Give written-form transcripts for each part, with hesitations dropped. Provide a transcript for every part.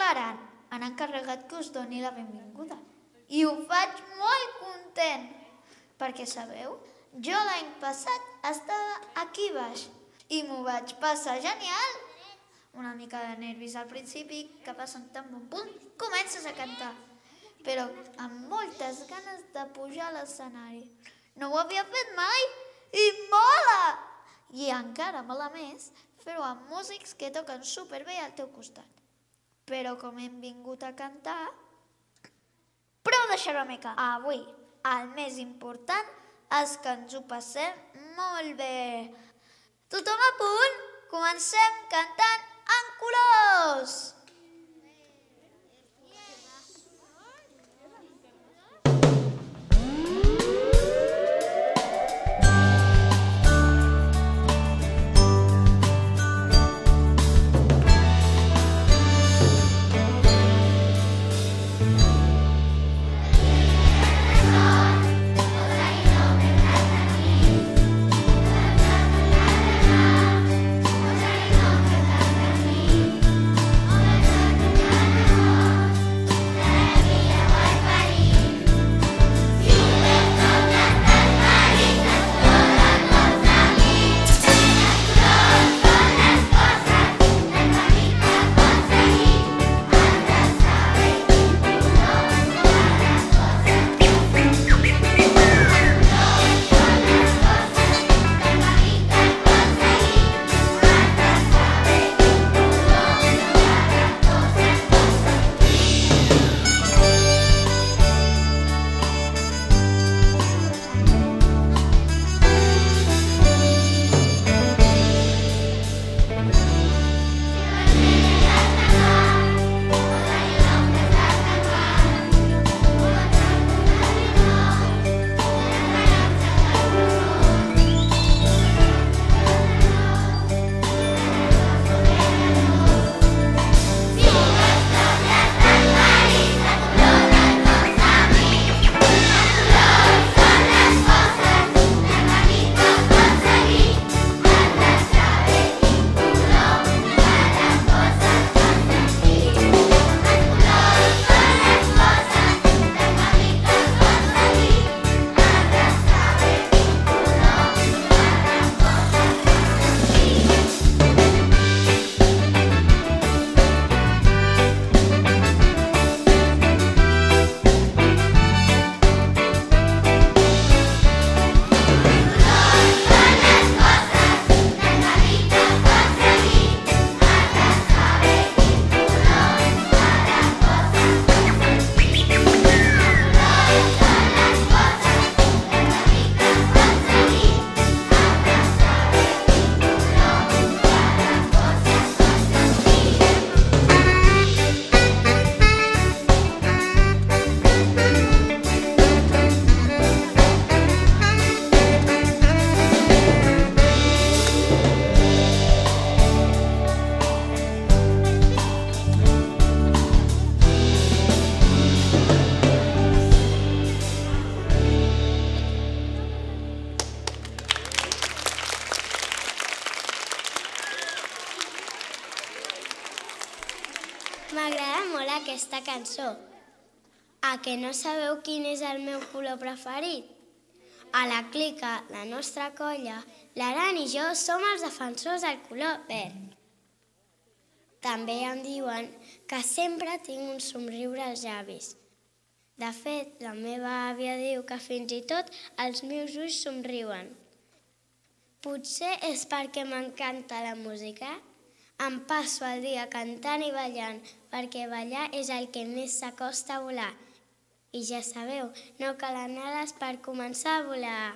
L'aran han encarregat que us doni la benvinguda. I ho faig molt content, perquè sabeu, jo l'any passat estava aquí baix i m'ho vaig passar genial. Una mica de nervis al principi, que passen tan bon punt, comences a cantar, però amb moltes ganes de pujar a l'escenari. No ho havia fet mai i mola! I encara mola més fer-ho amb músics que toquen superbé al teu costat. Però com hem vingut a cantar, prou de xerrameca. Avui el més important és que ens ho passem molt bé. Tothom a punt? Comencem cantant en colors! M'agrada molt aquesta cançó. A que no sabeu quin és el meu color preferit? A la Clica, la nostra colla, l'Aran i jo som els defensors del color verd. També em diuen que sempre tinc un somriure als llavis. De fet, la meva àvia diu que fins i tot els meus ulls somriuen. Potser és perquè m'encanta la música. Em passo el dia cantant i ballant, perquè ballar és el que més s'acosta a volar. I ja sabeu, no calen ales per començar a volar.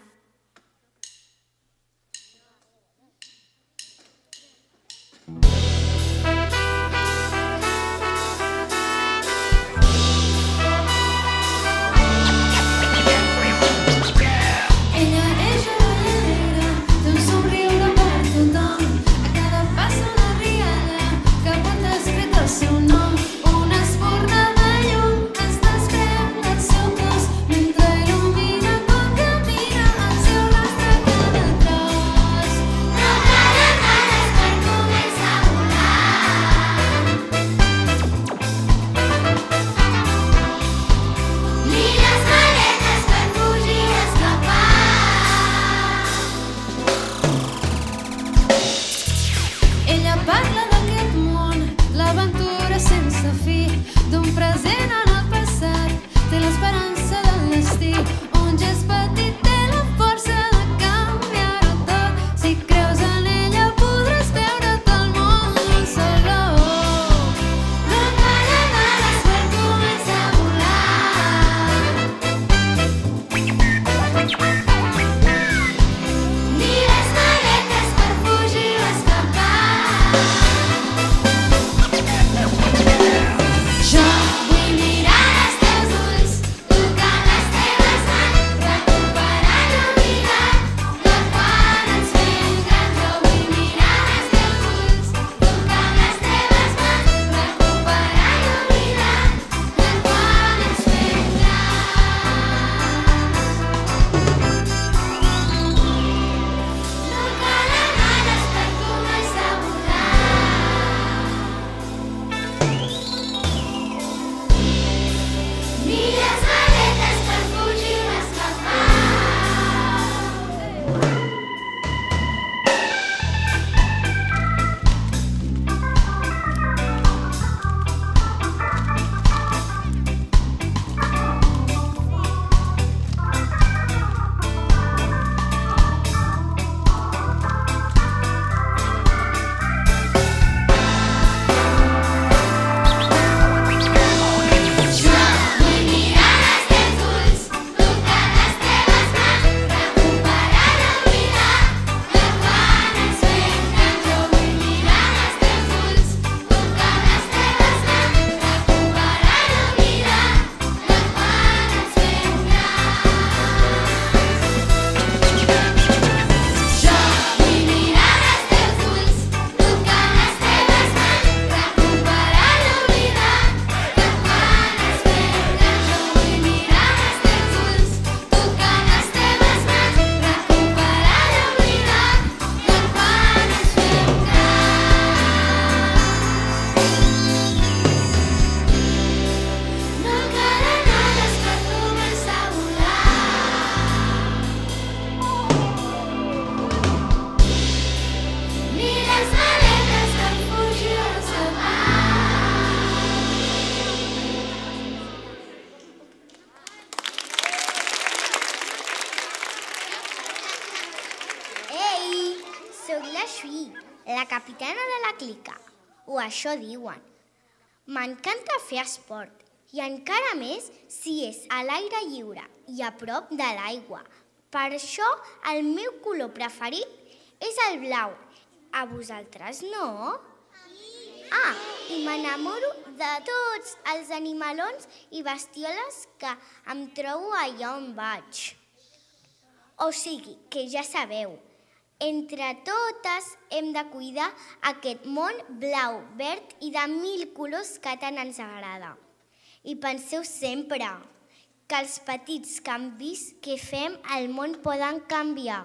Mentre il·lumina quan camina la capitana de la clica, o això diuen. M'encanta fer esport, i encara més si és a l'aire lliure i a prop de l'aigua. Per això el meu color preferit és el blau. A vosaltres no? Ah, i m'enamoro de tots els animalons i bestioles que em trobo allà on vaig. O sigui, que ja sabeu, entre totes hem de cuidar aquest món blau, verd i de 1000 colors que tant ens agrada. I penseu sempre que els petits canvis que fem al món poden canviar.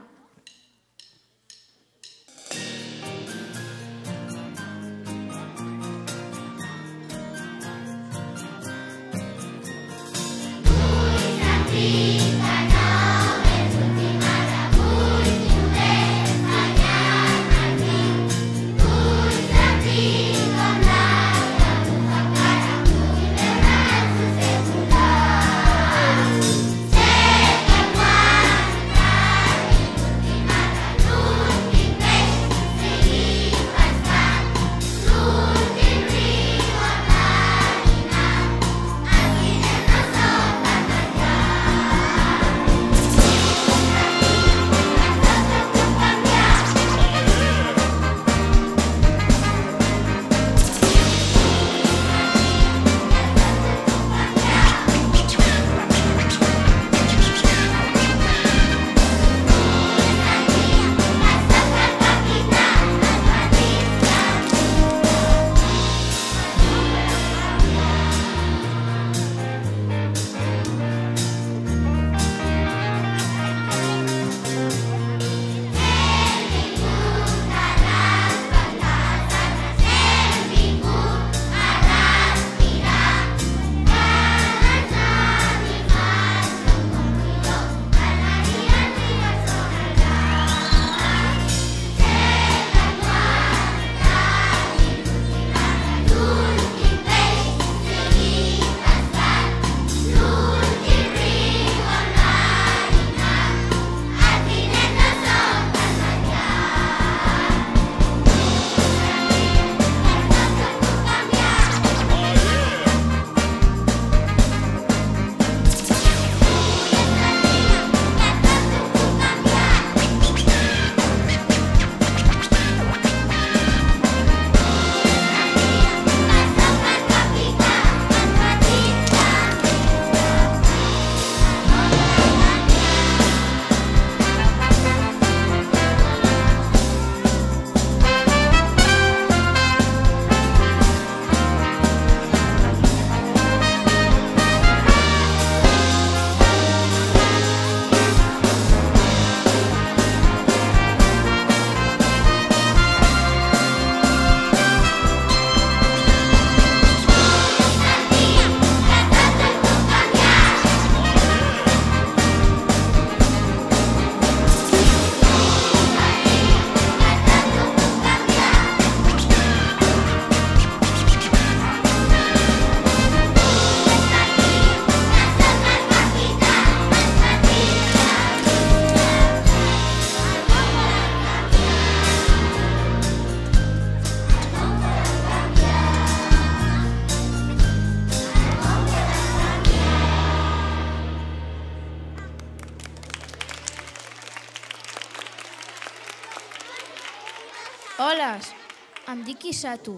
Hola, em dic Isatu.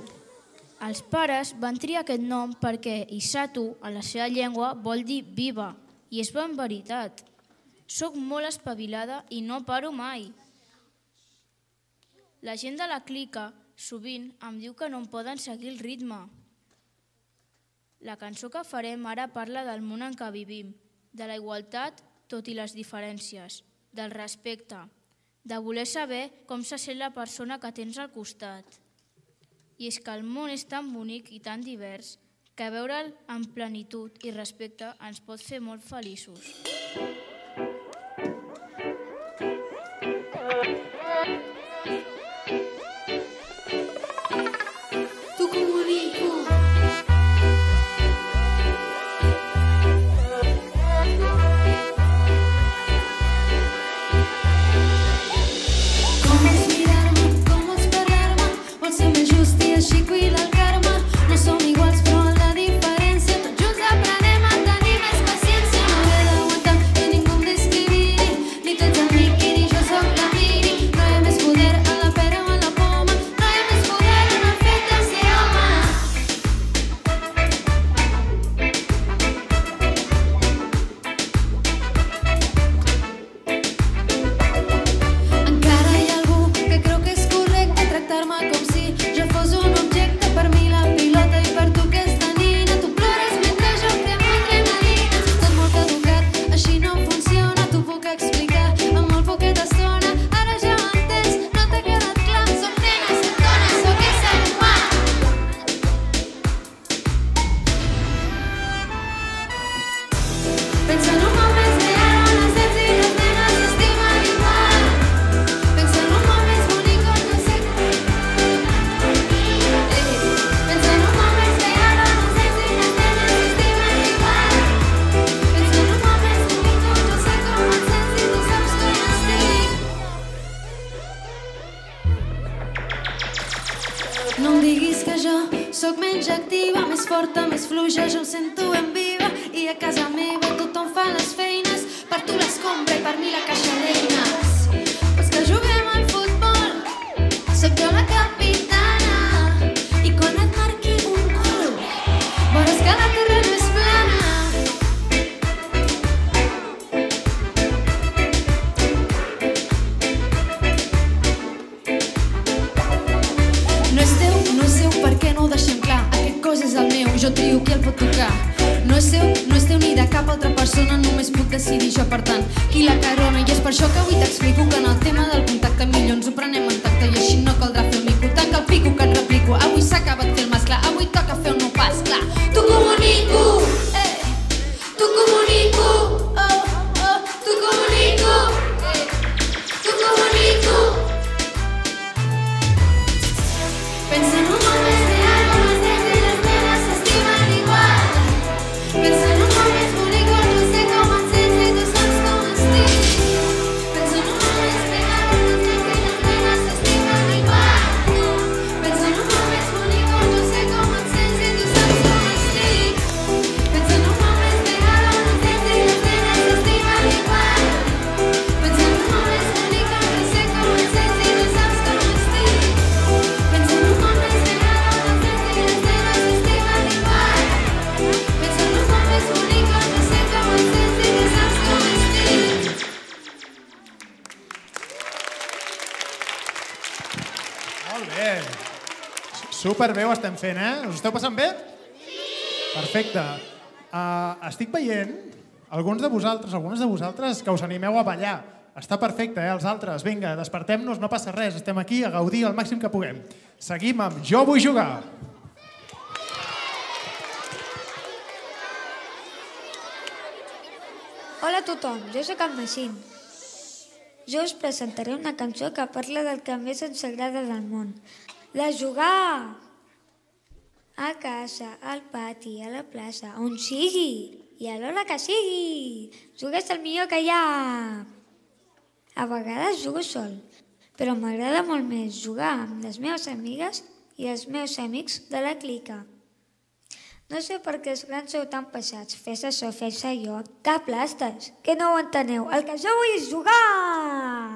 Els pares van triar aquest nom perquè Isatu, a la seva llengua, vol dir viva, i és ben veritat. Soc molt espavilada i no paro mai. La gent de la clica sovint em diu que no em poden seguir el ritme. La cançó que farem ara parla del món en què vivim, de la igualtat tot i les diferències, del respecte, de voler saber com se sent la persona que tens al costat. I és que el món és tan bonic i tan divers que veure'l amb plenitud i respecte ens pot fer molt feliços. Com és mirar-me, com és parlar-me, pluja jo em sento ben viva i a casa meva tothom fa les feines, per tu l'escombra i per mi la caixa d'eines. Vols que juguem al futbol? Soc jo la capitana i quan et marqui un gol veuràs que la terra no és plana. No és seu, per què no ho deixem clar? Aquest cos és el meu, jo trio qui el pot tocar. No és teu ni de cap altra persona, només puc decidir jo, per tant, qui la carona. I és per això que avui t'explico que en el tema del contacte millor ens ho prenem en tacte i així no caldrà fer el mico. Tanca el pico que et replico, avui s'ha acabat fer el mas clar, avui toca fer un nou pas, clar. T'ho comunico, t'ho comunico, t'ho comunico, t'ho comunico. Pensa en un moment real on els nens i les nenes s'estimen igual. Pensa en un moment bonic on jo sé com et sents i tu saps com estic. Pensa en un moment real on els nens i les nenes s'estimen igual. Pensa en un moment bonic on jo sé com et sents i tu saps com estic. Pensa en un moment real on els nens i les nenes s'estimen igual. Pensa en un moment bonic on jo sé com et sents i tu saps com estic. Pensa en un moment real on els nens i les nenes s'estimen igual. Pensa en un moment bonic on jo sé com et sents i tu saps com estic. Molt bé. Superbé ho estem fent, eh? Us esteu passant bé? Sí! Perfecte. Estic veient algunes de vosaltres que us animeu a ballar. Està perfecte, els altres. Vinga, despertem-nos, no passa res. Estem aquí a gaudir al màxim que puguem. Seguim amb Jo vull jugar. Hola a tothom, jo sóc el Machín. Jo us presentaré una cançó que parla del que més ens agrada del món. De jugar! A casa, al pati, a la plaça, on sigui i a l'hora que sigui. Jugar és el millor que hi ha. A vegades jugo sol, però m'agrada molt més jugar amb les meves amigues i els meus amics de la clica. No sé per què els grans sou tan pesats. Fes això, fes allò. Cap plastes, que no ho enteneu. El que jo vull és jugar!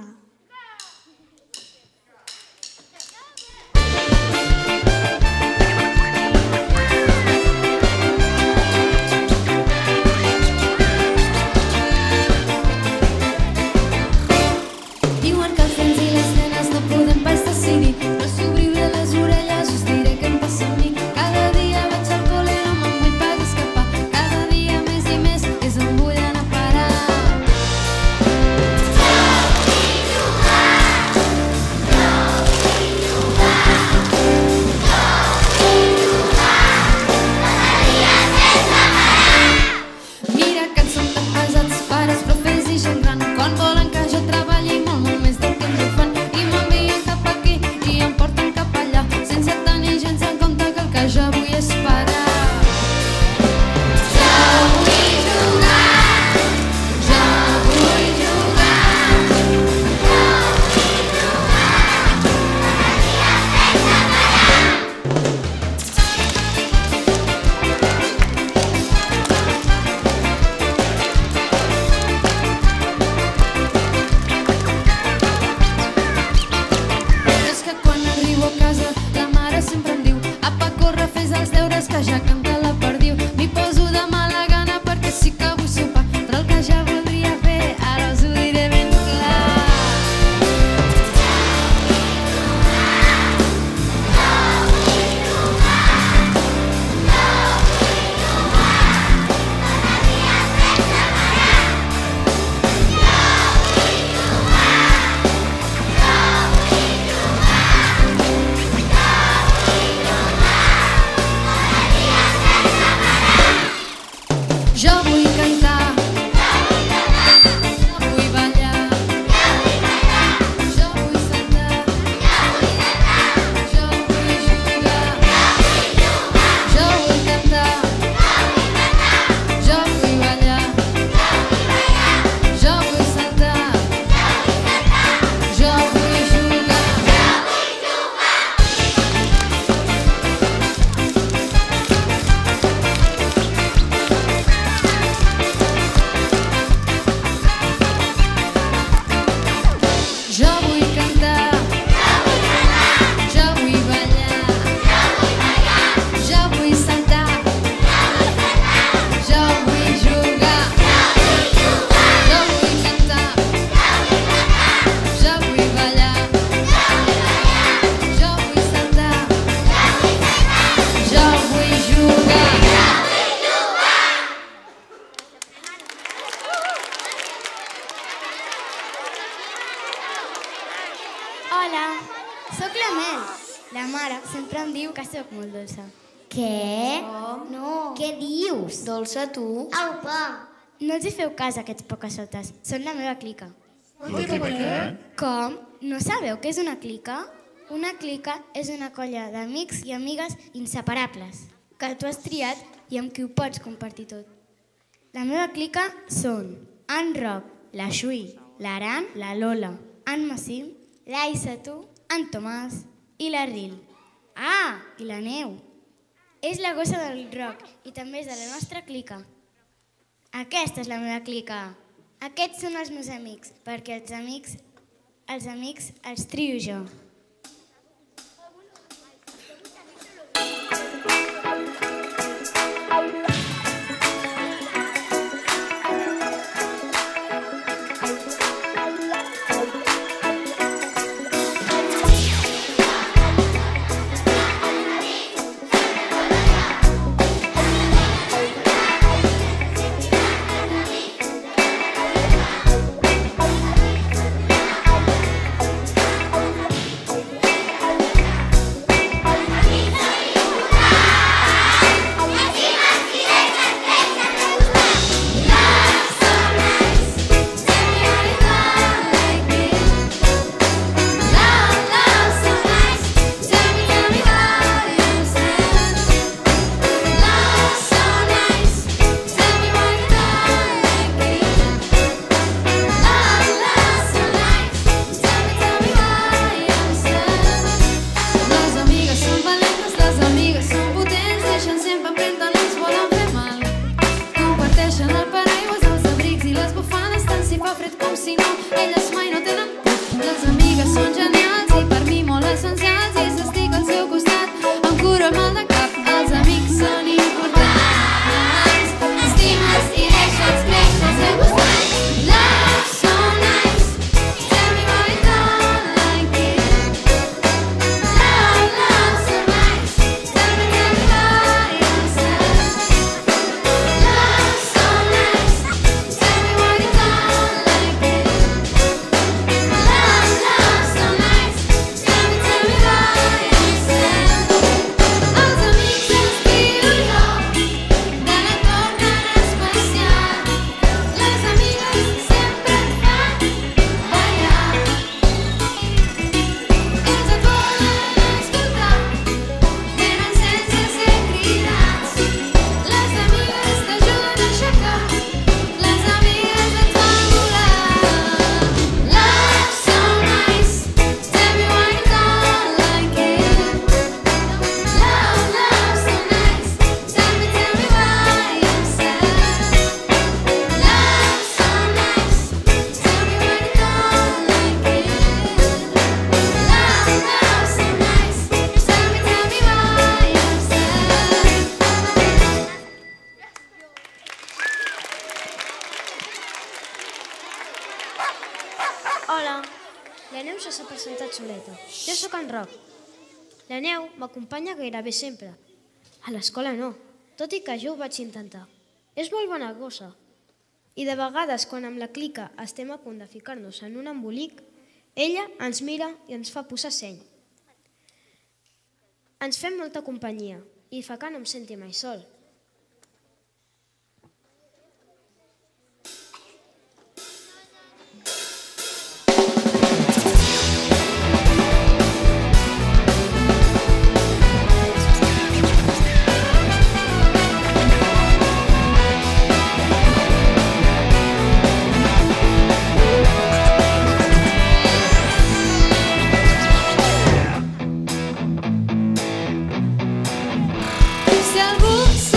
Diuen que els nens i les nenes no podem pas decidir, però si obriu bé les orelles us diré què em passa a mi. Cada dia vaig al col·le, no me'n vull pas escapar. Cada dia més i més és on vull anar a parar. Mira que en són tan pesats pares, profes i gent gran, quan volen que jo treballi molt, molt més del que ens ho fan. I m'envien cap aquí i em porten cap allà, sense tenir gens en compte que el que jo vull és parar. Jo vull jugar, jo vull jugar, jo vull jugar, cada dia sense parar. És que quan arribo a casa la mare sempre em diu: apa, corre, fes els deures que ja canta la perdiu. M'hi poso de mala gana perquè sí que vull sopar, però el que ja voldria fer ara us ho diré ben clar. Jo vull cantar, jo vull ballar, jo vull saltar, jo vull jugar, jo vull cantar, jo vull ballar, jo vull saltar, jo vull jugar. sempre em diu que sóc molt dolça. Què? No. Què dius? Dolça, tu? Aupa! No els hi feu cas, aquests pocasotes. Són la meva clica. Què? Com? No sabeu què és una clica? Una clica és una colla d'amics i amigues inseparables, que tu has triat i amb qui ho pots compartir tot. La meva clica són en Roc, la Xui, l'Aran, la Lola, en Massim, l'Aissa, tu, en Tomàs i la Ril. Ah, i la Neu. És la gossa del Roc i també és de la nostra clica. Aquesta és la meva clica. Aquests són els meus amics, perquè els amics els trio jo. Hola, la Neu ja s'ha presentat soleta. Jo sóc en Roc. La Neu m'acompanya gairebé sempre. A l'escola no, tot i que jo ho vaig intentar. És molt bona gossa. I de vegades, quan amb la clica estem a punt de ficar-nos en un embolic, ella ens mira i ens fa posar seny. Ens fem molta companyia i fa que no em senti mai sol. Si algú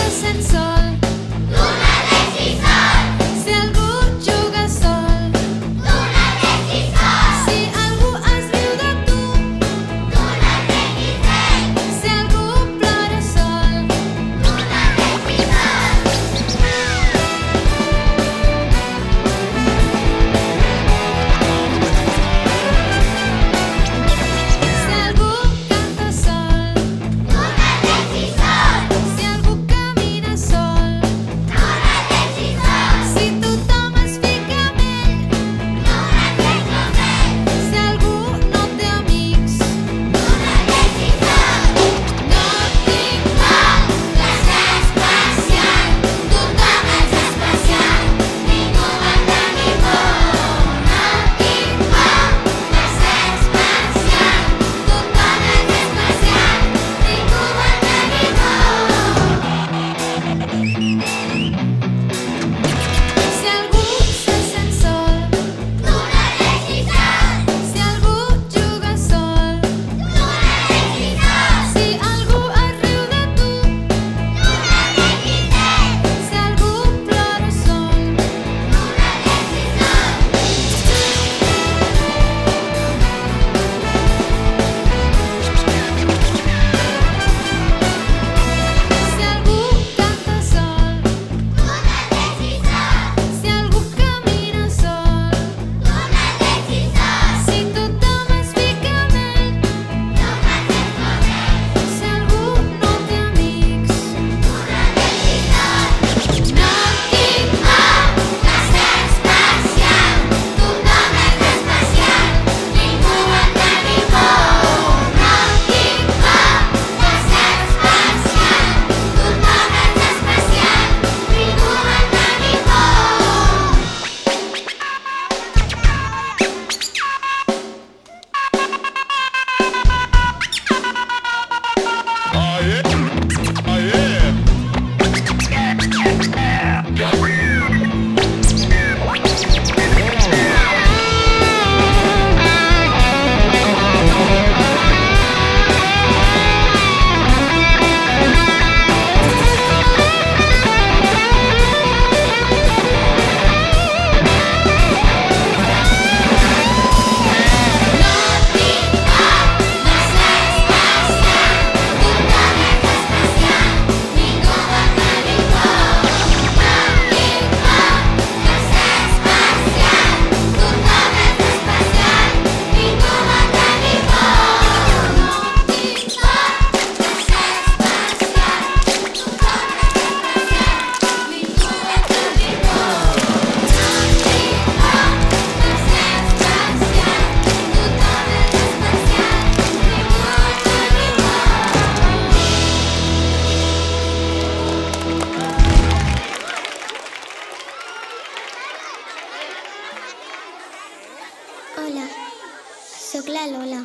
Soc la Lola.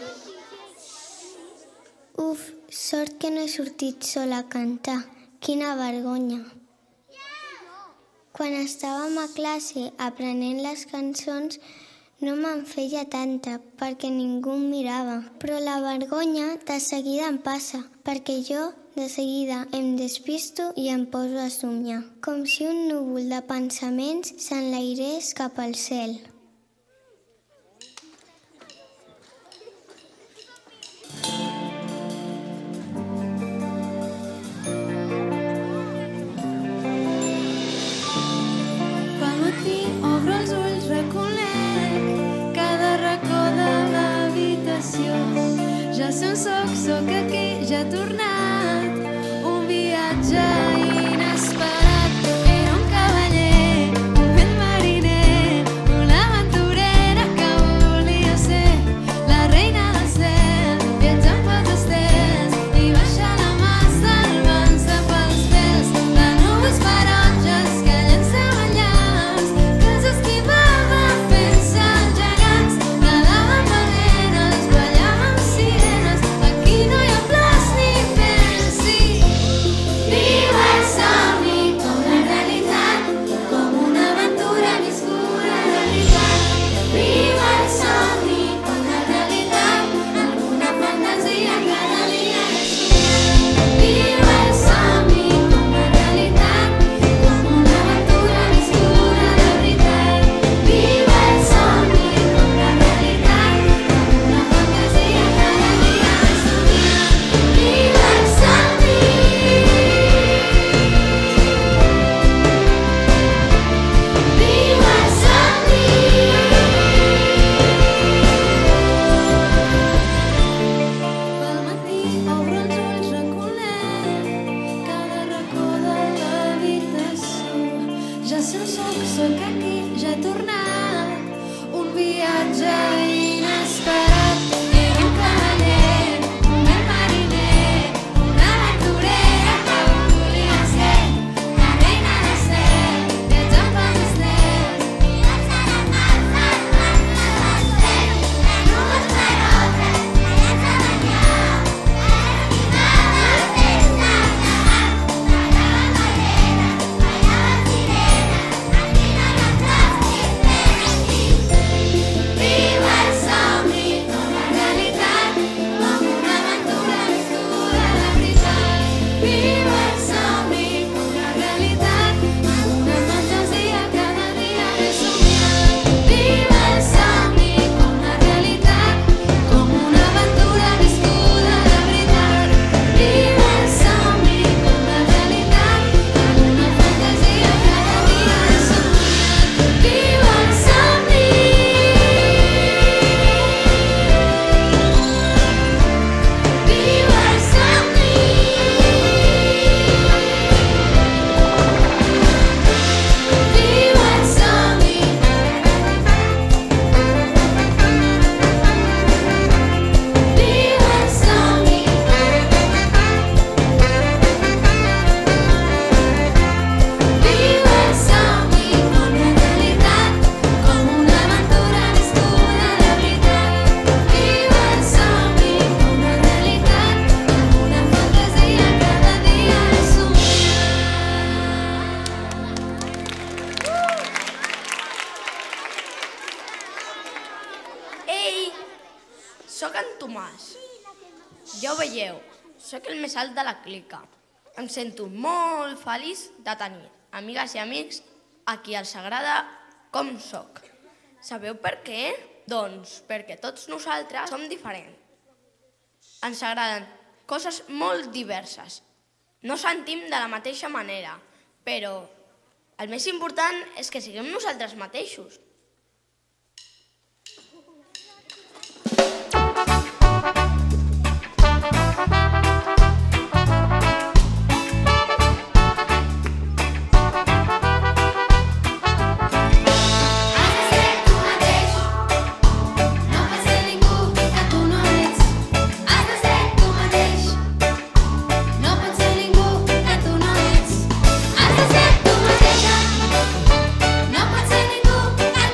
Uf, sort que no he sortit sola a cantar. Quina vergonya. Quan estàvem a classe aprenent les cançons no me'n feia tanta perquè ningú em mirava. Però la vergonya de seguida em passa perquè jo de seguida em despisto i em poso a somiar. Com si un núvol de pensaments s'enlairés cap al cel. Obro els ulls, reconec cada racó de l'habitació. Ja sé on soc aquí, ja he tornat. Un viatge inesperat. Era un cavaller, un vent mariner, una aventurera que volia ser la reina del cel, viatjant pels estels i baixar la mà salvant-se pels pèls de núvols taronges que llençaven llars, que s'esquivaven fent-se gegants, nadaven balenes, ballaven sirenes. Aquí no hi ha plaç ni pensi. Viu el somni com la realitat, com una aventura viscuda de veritat. Viu el somni com la realitat, alguna fantasia cada dia és somiar. Viu el somni com la realitat, com una aventura viscuda de veritat. Viu el somni com la realitat, alguna fantasia cada dia és somiar. Viu el somni. Viu el somni. Pel matí obro els ulls, reconec cada racó de l'habitació. Ja sé on soc aquí, ja he tornat. Un viatge inesperat. Era un cavaller, un vent mariner, una aventurera que volia ser la reina del cel, viatjant pels estels i baixar la mà salvant-se pels pèls de núvols taronges que llençaven llars, esquivaven fent-se gegants, nadaven balenes, ballaven sirenes. Aquí no hi ha plaç ni pensi. Viu el somni com la realitat, com una aventura viscuda de veritat. Viu el somni com la realitat, una fantasia cada dia és somiar. Viu el somni com la realitat, com una aventura viscuda de veritat. Viu el somni com la realitat, una fantasia cada dia és somiar. Viu el somni. Viu el somni. Viu el somni. Viu el somni. Viu el somni com la realitat, com una aventura viscuda de veritat. Viu el somni com la realitat, una fantasia cada dia és somiar. Ei, sóc en Tomàs. Ja ho veieu, sóc el més alt de la clica. Em sento molt feliç de tenir amigues i amics a qui els agrada com sóc. Sabeu per què? Doncs perquè tots nosaltres som diferents. Ens agraden coses molt diverses. No sentim de la mateixa manera, però el més important és que siguem nosaltres mateixos. Has de ser tu mateix, no pots ser ningú que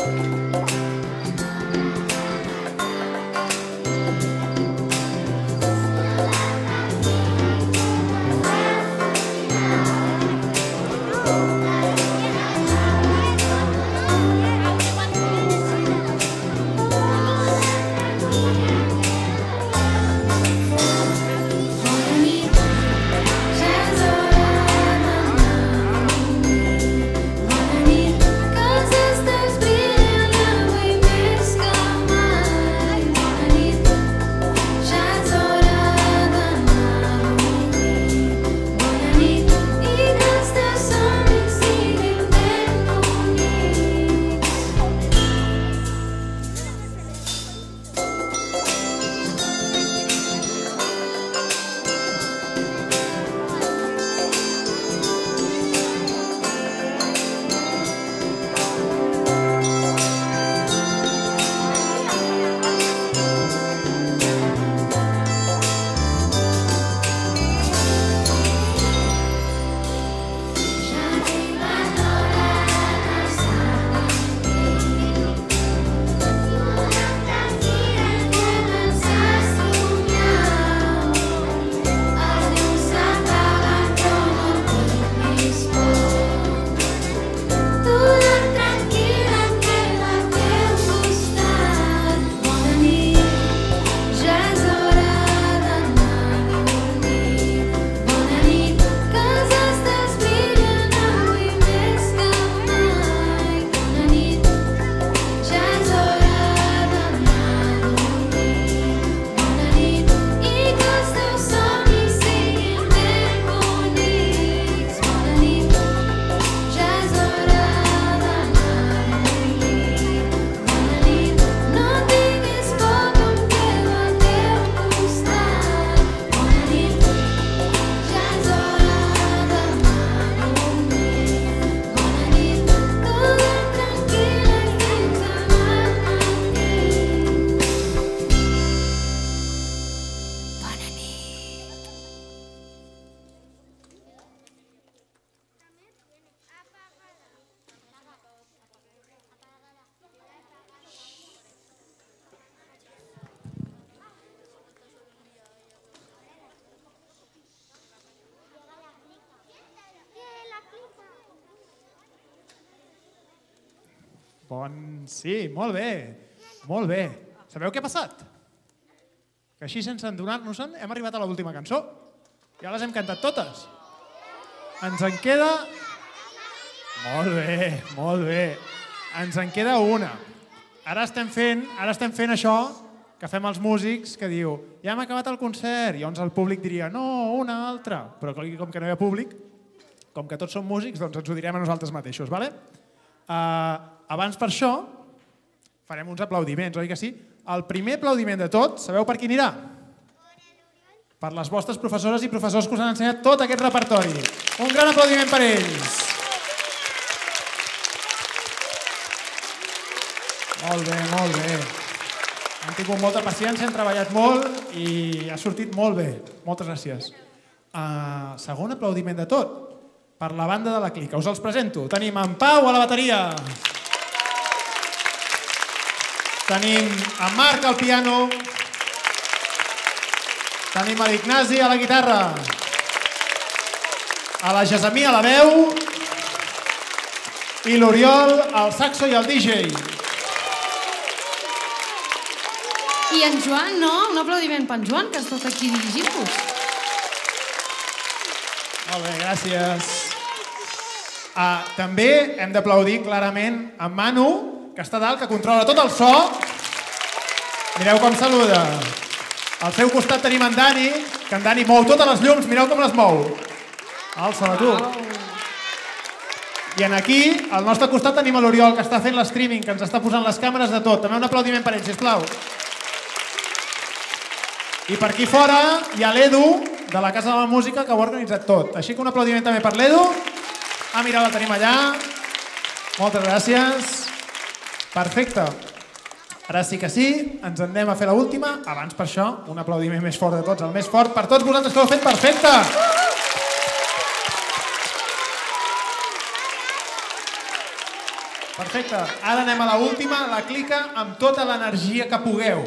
Sí, molt bé, molt bé. Sabeu què ha passat? Que així, sense endonar-nos-en, hem arribat a l'última cançó. Ja les hem cantat totes. Ens en queda... Molt bé. Ens en queda una. Ara estem fent això que fem els músics, que diu ja hem acabat el concert, i llavors el públic diria no, una altra. Però com que no hi ha públic, com que tots som músics, doncs ens ho direm a nosaltres mateixos, vale? Abans per això farem uns aplaudiments, oi que sí? El primer aplaudiment de tots, sabeu per qui anirà? Per les vostres professores i professors que us han ensenyat tot aquest repertori. Un gran aplaudiment per ells. Molt bé. Han tingut molta paciència, han treballat molt i ha sortit molt bé. Moltes gràcies. Segon aplaudiment de tot, per la banda de la Clica. Us els presento. Tenim en Pau a la bateria. Tenim en Marc al piano. Tenim l'Ignasi a la guitarra. A la Gesamí a la veu. I l'Oriol al saxo i al DJ. I en Joan, no? Un aplaudiment per en Joan, que ha estat aquí dirigint-vos. Molt bé, gràcies. També hem d'aplaudir clarament en Manu, que està dalt, que controla tot el so. Mireu com saluda. Al seu costat tenim en Dani, que en Dani mou totes les llums, mireu com les mou. Alça-la tu. I aquí, al nostre costat, tenim l'Oriol, que està fent l'streaming, que ens està posant les càmeres de tot. També un aplaudiment per ell, sisplau. I per aquí fora hi ha l'Edu, de la Casa de la Música, que ho ha organitzat tot. Així que un aplaudiment també per l'Edu. Mira, la tenim allà. Moltes gràcies. Perfecte. Ara sí que sí, ens en anem a fer l'última. Abans, per això, un aplaudiment més fort de tots, el més fort per tots vosaltres que ho heu fet perfecte. Perfecte. Ara anem a l'última, la clica amb tota l'energia que pugueu.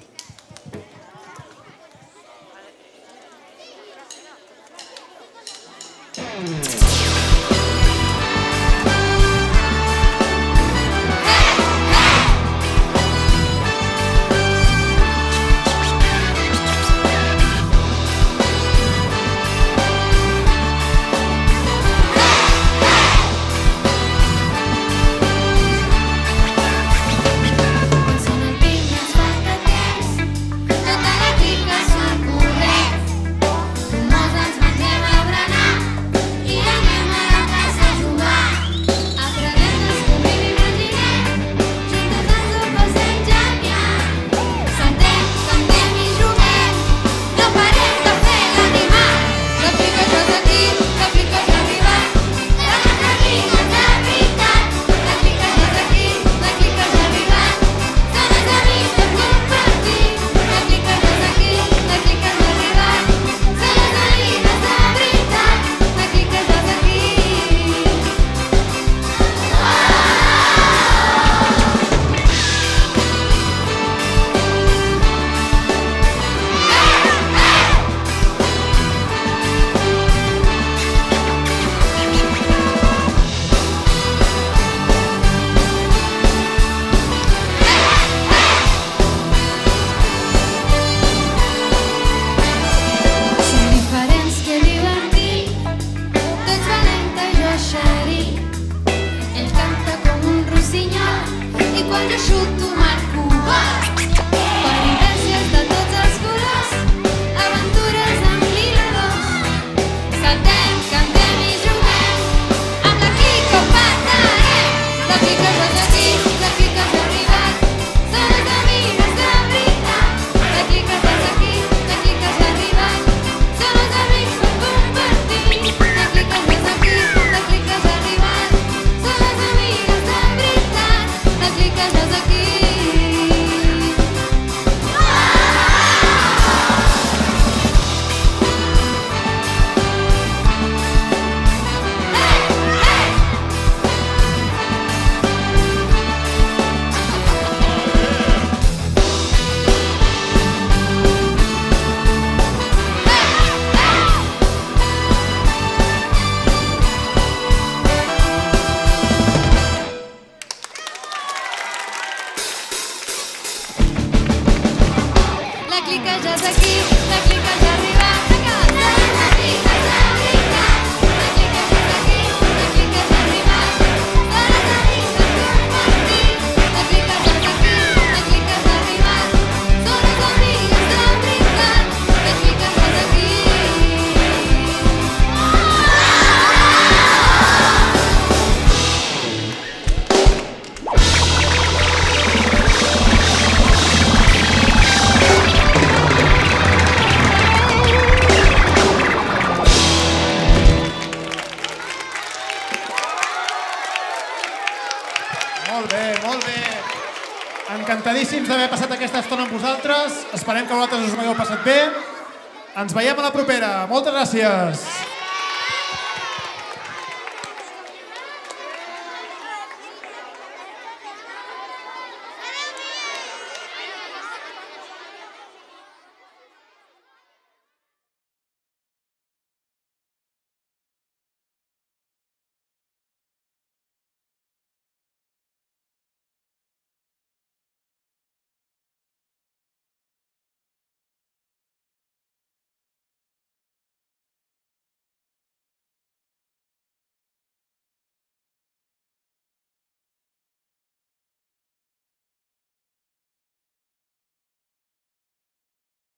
Encantadíssims d'haver passat aquesta estona amb vosaltres. Esperem que vosaltres us ho hagueu passat bé. Ens veiem a la propera. Moltes gràcies.